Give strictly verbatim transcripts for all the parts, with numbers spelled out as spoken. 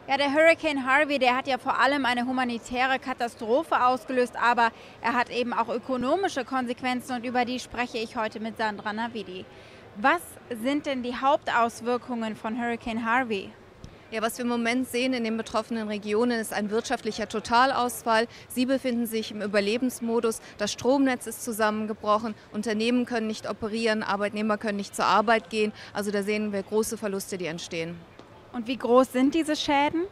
Ja, der Hurricane Harvey, der hat ja vor allem eine humanitäre Katastrophe ausgelöst, aber er hat eben auch ökonomische Konsequenzen und über die spreche ich heute mit Sandra Navidi. Was sind denn die Hauptauswirkungen von Hurricane Harvey? Ja, was wir im Moment sehen in den betroffenen Regionen, ist ein wirtschaftlicher Totalausfall. Sie befinden sich im Überlebensmodus. Das Stromnetz ist zusammengebrochen. Unternehmen können nicht operieren, Arbeitnehmer können nicht zur Arbeit gehen. Also da sehen wir große Verluste, die entstehen. Und wie groß sind diese Schäden?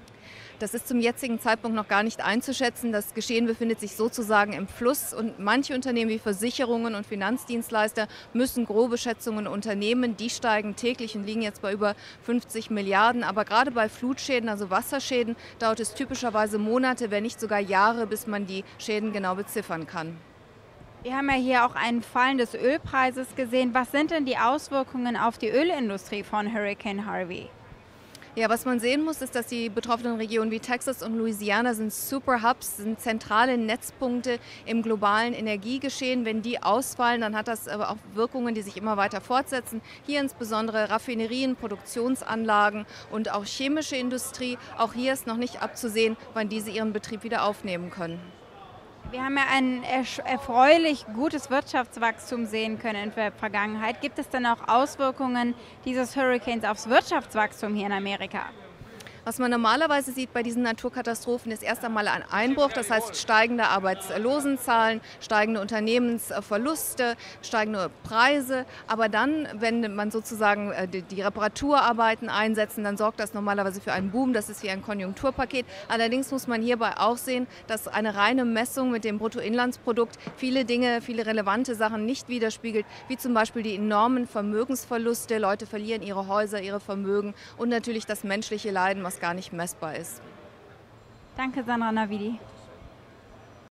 Das ist zum jetzigen Zeitpunkt noch gar nicht einzuschätzen. Das Geschehen befindet sich sozusagen im Fluss und manche Unternehmen wie Versicherungen und Finanzdienstleister müssen grobe Schätzungen unternehmen. Die steigen täglich und liegen jetzt bei über fünfzig Milliarden. Aber gerade bei Flutschäden, also Wasserschäden, dauert es typischerweise Monate, wenn nicht sogar Jahre, bis man die Schäden genau beziffern kann. Wir haben ja hier auch ein Fallen des Ölpreises gesehen. Was sind denn die Auswirkungen auf die Ölindustrie von Hurricane Harvey? Ja, was man sehen muss, ist, dass die betroffenen Regionen wie Texas und Louisiana sind Superhubs, sind zentrale Netzpunkte im globalen Energiegeschehen. Wenn die ausfallen, dann hat das aber auch Wirkungen, die sich immer weiter fortsetzen. Hier insbesondere Raffinerien, Produktionsanlagen und auch chemische Industrie. Auch hier ist noch nicht abzusehen, wann diese ihren Betrieb wieder aufnehmen können. Wir haben ja ein erfreulich gutes Wirtschaftswachstum sehen können in der Vergangenheit. Gibt es denn auch Auswirkungen dieses Hurricanes aufs Wirtschaftswachstum hier in Amerika? Was man normalerweise sieht bei diesen Naturkatastrophen, ist erst einmal ein Einbruch, das heißt steigende Arbeitslosenzahlen, steigende Unternehmensverluste, steigende Preise. Aber dann, wenn man sozusagen die Reparaturarbeiten einsetzen, dann sorgt das normalerweise für einen Boom. Das ist wie ein Konjunkturpaket. Allerdings muss man hierbei auch sehen, dass eine reine Messung mit dem Bruttoinlandsprodukt viele Dinge, viele relevante Sachen nicht widerspiegelt, wie zum Beispiel die enormen Vermögensverluste. Leute verlieren ihre Häuser, ihre Vermögen und natürlich das menschliche Leiden, was gar nicht messbar ist. Danke, Sandra Navidi.